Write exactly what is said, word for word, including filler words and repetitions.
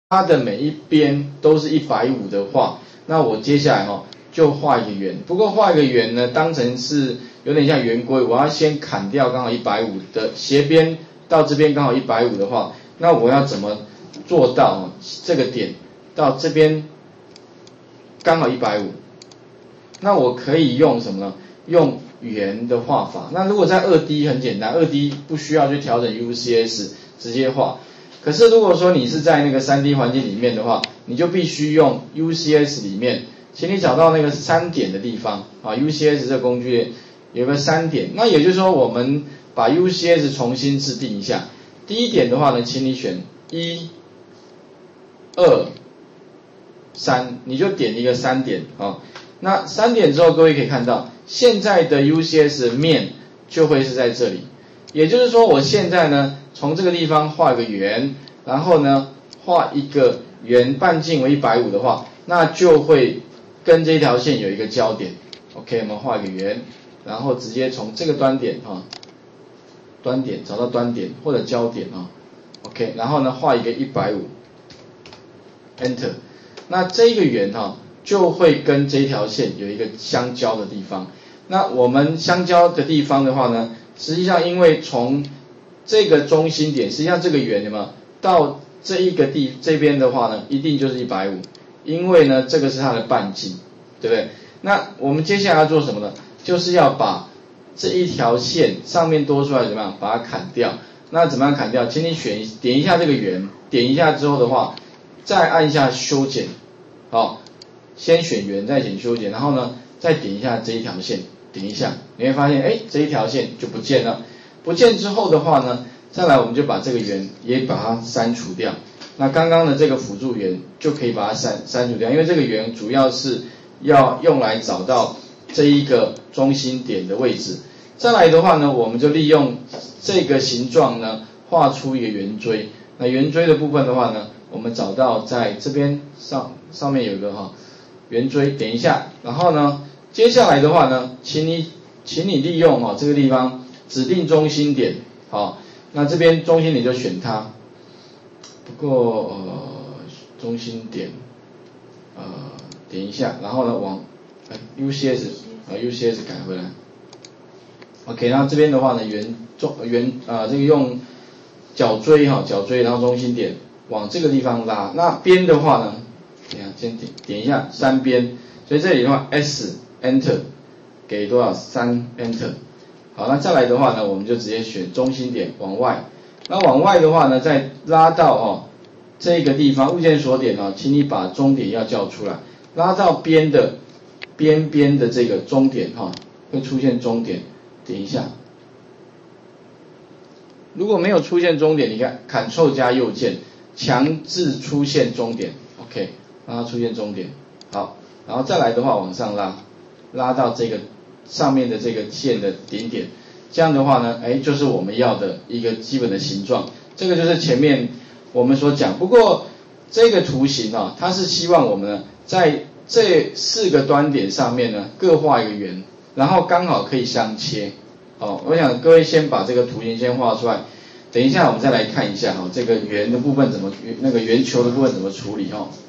它的每一边都是一百五的话，那我接下来哈、哦、就画一个圆。不过画一个圆呢，当成是有点像圆规，我要先砍掉刚好一百五的斜边到这边刚好一百五的话，那我要怎么做到这个点到这边刚好一百五？那我可以用什么呢？用圆的画法。那如果在 二 D 很简单 ，二 D 不需要去调整 U C S， 直接画。可是如果说你是在那个 三 D 环境里面的话，你就必须用 U C S 里面，请你找到那个三点的地方啊 ，U C S 这个工具有个三点。那也就是说，我们把 U C S 重新制定一下。第一点的话呢，请你选一、二、三，你就点一个三点啊。那三点之后，各位可以看到，现在的 U C S 的面就会是在这里。也就是说，我现在呢，从这个地方画一个圆，然后呢，画一个圆半径为一百五的话，那就会跟这条线有一个交点。OK， 我们画一个圆，然后直接从这个端点啊，端点找到端点或者交点啊 ，OK， 然后呢，画一个一百五 ，Enter， 那这个圆哈、啊、就会跟这条线有一个相交的地方。那我们相交的地方的话呢，实际上因为从这个中心点，实际上这个圆有没有到这一个地这边的话呢，一定就是一百五，因为呢这个是它的半径，对不对？那我们接下来要做什么呢？就是要把这一条线上面多出来怎么样，把它砍掉。那怎么样砍掉？请你选点一下这个圆，点一下之后的话，再按一下修剪，好，先选圆，再选修剪，然后呢再点一下这一条线。点一下，你会发现，哎，这一条线就不见了。不见之后的话呢，再来我们就把这个圆也把它删除掉。那刚刚的这个辅助圆就可以把它删删除掉，因为这个圆主要是要用来找到这一个中心点的位置。再来的话呢，我们就利用这个形状呢，画出一个圆锥。那圆锥的部分的话呢，我们找到在这边上上面有一个哈圆锥，点一下，然后呢。接下来的话呢，请你请你利用哦这个地方指定中心点，好，那这边中心点就选它。不过呃中心点呃点一下，然后呢往呃 U C S 啊 U C S 改回来。OK， 然后这边的话呢圆中圆啊、呃、这个用角锥哈角锥，然后中心点往这个地方拉。那边的话呢，等一下先点点一下三边，所以这里的话 S。Enter 给多少？三 Enter。好，那再来的话呢，我们就直接选中心点往外。那往外的话呢，再拉到哦这个地方物件锁点哦，请你把终点要叫出来，拉到边的边边的这个终点哈、哦，会出现终点，点一下。如果没有出现终点，你看 Ctrl 加右键强制出现终点 ，OK， 让它出现终点。好，然后再来的话往上拉。拉到这个上面的这个线的顶点，这样的话呢，哎，就是我们要的一个基本的形状。这个就是前面我们所讲。不过这个图形啊，它是希望我们呢，在这四个端点上面呢，各画一个圆，然后刚好可以相切。哦，我想各位先把这个图形先画出来，等一下我们再来看一下哈、哦，这个圆的部分怎么那个圆球的部分怎么处理哈、哦。